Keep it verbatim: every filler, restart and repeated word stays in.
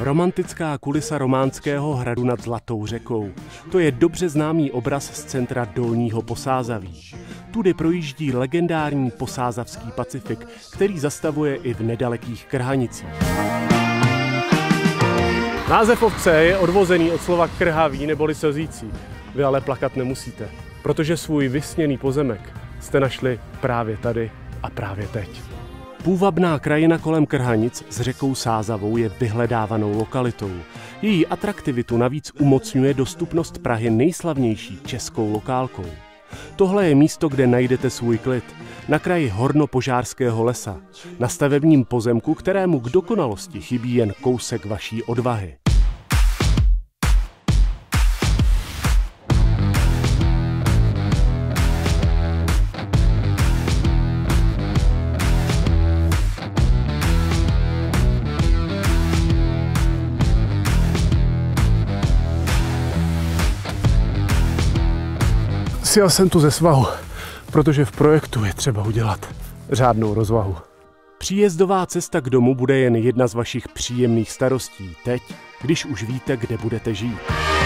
Romantická kulisa románského hradu nad Zlatou řekou. To je dobře známý obraz z centra Dolního Posázaví. Tudy projíždí legendární posázavský Pacifik, který zastavuje i v nedalekých Krhanicích. Název obce je odvozený od slova krhavý neboli slzící. Vy ale plakat nemusíte, protože svůj vysněný pozemek jste našli právě tady a právě teď. Půvabná krajina kolem Krhanic s řekou Sázavou je vyhledávanou lokalitou. Její atraktivitu navíc umocňuje dostupnost Prahy nejslavnější českou lokálkou. Tohle je místo, kde najdete svůj klid. Na kraji hornopožářského lesa. Na stavebním pozemku, kterému k dokonalosti chybí jen kousek vaší odvahy. Sjel jsem tu ze svahu, protože v projektu je třeba udělat řádnou rozvahu. Příjezdová cesta k domu bude jen jedna z vašich příjemných starostí teď, když už víte, kde budete žít.